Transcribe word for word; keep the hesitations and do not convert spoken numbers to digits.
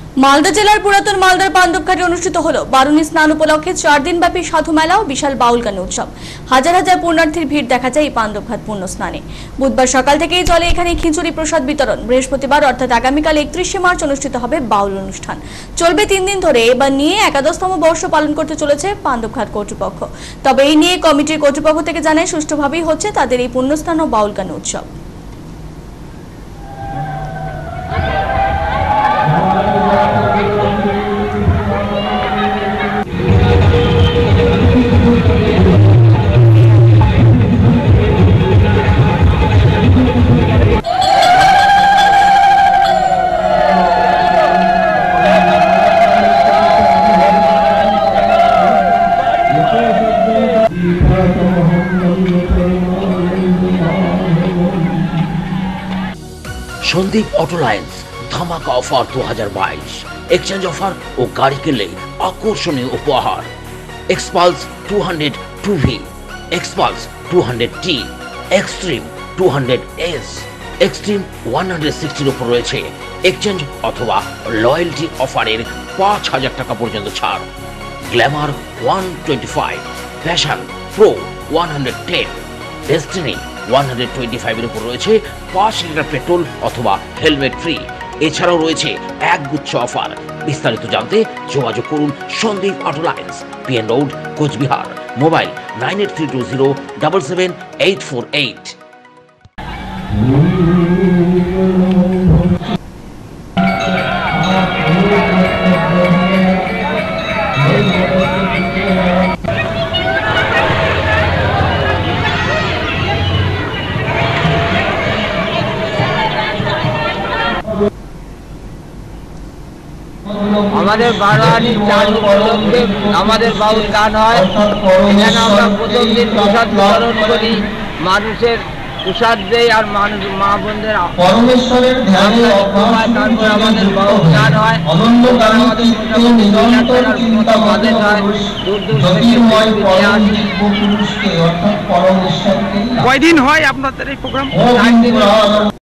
মালদা জেলার পুরাতন মালদার পাণ্ডবঘাটে অনুষ্ঠিত হলো বারুণী স্নান উপলক্ষে চার দিন ব্যাপী সাধু মেলা ও বিশাল বাউল গান উৎসব। হাজার হাজার পুণ্যার্থীর ভিড় দেখা যায় এই পাণ্ডবঘাট পূর্ণ স্নানে। বুধবার সকাল থেকেই চলে এখানে খিচুড়ি প্রসাদ বিতরণ। বৃহস্পতিবার অর্থাৎ আগামীকাল একত্রিশে মার্চ অনুষ্ঠিত হবে বাউল অনুষ্ঠান। চলবে তিন দিন ধরে। এবার নিয়ে একাদশতম বর্ষ পালন করতে চলেছে পাণ্ডবঘাট কর্তৃপক্ষ। তবে এই নিয়ে কমিটির কর্তৃপক্ষ থেকে জানায় সুষ্ঠুভাবেই হচ্ছে তাদের এই পুণ্যস্নান ও বাউল গান উৎসব। সন্দীপ অটো লাইন্স ধামাকা অফার দু হাজার বাইশ, এক্সচেঞ্জ অফার ও গাড়ি কিনলে আকর্ষণীয় উপহার। Xpulse two hundred two V, Xpulse two hundred T, Xtreme two hundred S, Xtreme one hundred সিক্সটির উপর রয়েছে এক্সচেঞ্জ অথবা লয়্যালটি অফারের পাঁচ হাজার টাকা পর্যন্ত ছাড়। Glamour one twenty five, Passion Pro one hundred ten, Destiny one hundred twenty five এর উপর রয়েছে পাঁচ লিটার পেট্রোল অথবা হেলমেট ফ্রি। এছাড়াও রয়েছে এক গুচ্ছ অফার। বিস্তারিত জানতে যোগাযোগ করুন Sandeep auto lines, PN road, Coochbehar. Mobile nine eight three two zero double seven eight four eight. আমাদের বারোয়ারি চার উপলক্ষে আমাদের বাউল গান হয়। এখানে আমরা প্রথম দিন প্রসাদ বিতরণ করি, মানুষের প্রসাদ দেই আর মানুষ মা বোনদের তারপর আমাদের বাউল গান হয়। দূর দূর থেকে কয়দিন হয় আপনাদের এই প্রোগ্রাম? চার দিন।